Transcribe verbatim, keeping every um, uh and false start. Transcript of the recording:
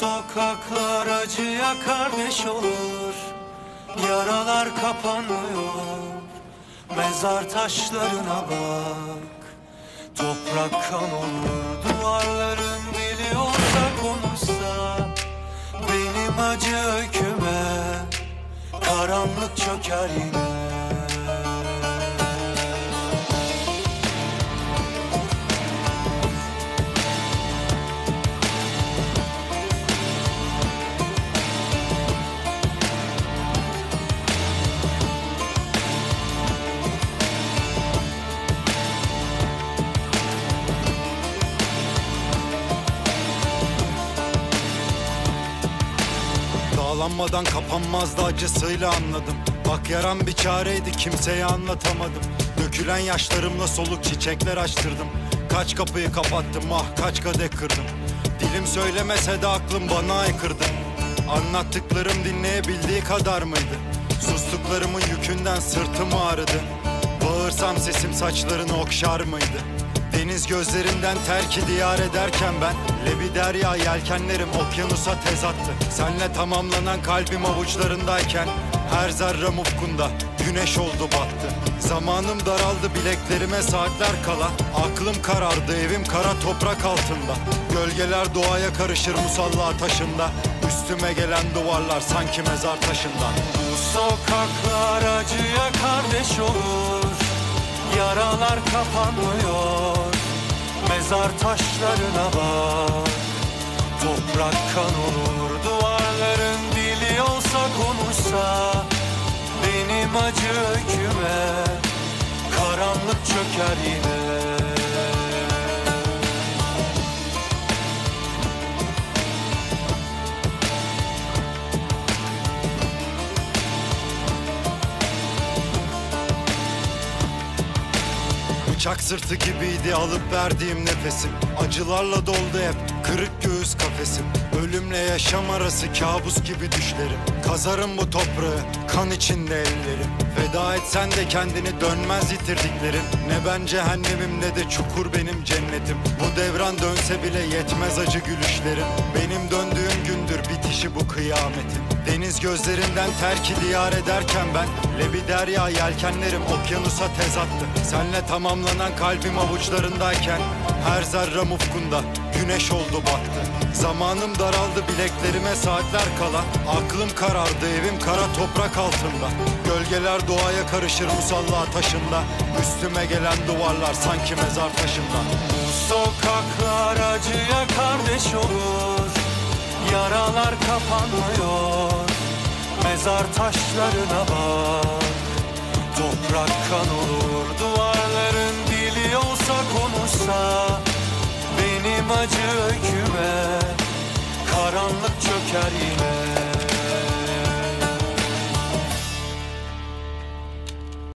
Sokaklar acıya kardeş olur, yaralar kapanmıyor. Mezar taşlarına bak, toprak kan olur. Duvarların dili olsa konuşsa benim acı öyküme, karanlık çöker yine. Dağlanmadan kapanmazdı, acısıyla anladım. Bak yaram bir çareydi, kimseye anlatamadım. Dökülen yaşlarımla soluk çiçekler açtırdım. Kaç kapıyı kapattım, ah kaç kadeh kırdım. Dilim söylemese de aklım bana aykırdı. Anlattıklarım dinleyebildiği kadar mıydı? Sustuklarımın yükünden sırtım ağrıdı. Bağırsam sesim saçlarını okşar mıydı? Deniz gözlerinden terki diyar ederken ben Lebi derya yelkenlerim okyanusa tez attı. Senle tamamlanan kalbim avuçlarındayken her zerrem ufkunda güneş oldu battı. Zamanım daraldı bileklerime saatler kala. Aklım karardı evim kara toprak altında. Gölgeler doğaya karışır musalla taşında. Üstüme gelen duvarlar sanki mezar taşından. Bu sokaklar acıya kardeş olur, yaralar kapanmıyor. Mezar taşlarına bak, toprak kan olur. Duvarların dili olsa konuşsa benim acı öyküme, karanlık çöker yine. Bıçak sırtı gibiydi alıp verdiğim nefesim. Acılarla doldu hep kırık göğüs kafesim. Ölümle yaşam arası kabus gibi düşlerim. Kazarım bu toprağı kan içinde ellerim. Feda etsen de kendini dönmez yitirdiklerin. Ne ben cehennemim ne de çukur benim cennetim. Bu devran dönse bile yetmez acı gülüşlerim. Benim döndüğüm gündür bitişi bu kıyametin. Deniz gözlerinden terki diyar ederken ben Lebi derya yelkenlerim okyanusa tez attı. Senle tamamlanan kalbim avuçlarındayken her zerrem ufkunda güneş oldu battı. Zamanım daraldı bileklerime saatler kala. Aklım karardı evim kara toprak altında. Gölgeler doğaya karışır musalla taşında. Üstüme gelen duvarlar sanki mezar taşından. Bu sokaklar acıya kardeş olur, yaralar kapanmıyor. Mezar taşlarına bak, toprak kan olur. Duvarların dili olsa konuşsa benim acı öyküme, karanlık çöker yine.